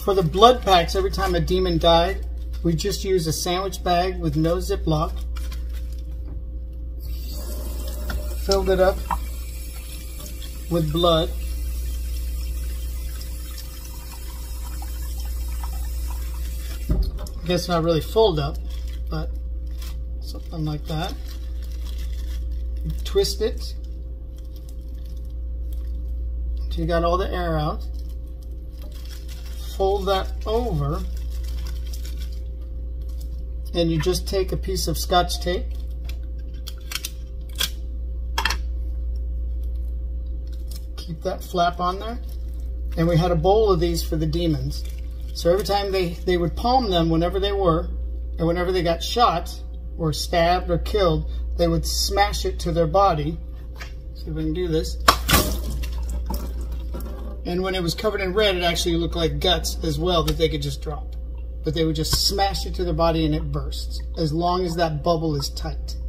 For the blood packs, every time a demon died, we just used a sandwich bag with no Ziploc, filled it up with blood, I guess not really filled up, but something like that. Twist it until you got all the air out. Fold that over, and you just take a piece of Scotch tape, keep that flap on there, and we had a bowl of these for the demons. So every time they would palm them whenever they were, and whenever they got shot or stabbed or killed, they would smash it to their body. See if we can do this. And when it was covered in red, it actually looked like guts as well that they could just drop. But they would just smash it to their body and it bursts, as long as that bubble is tight.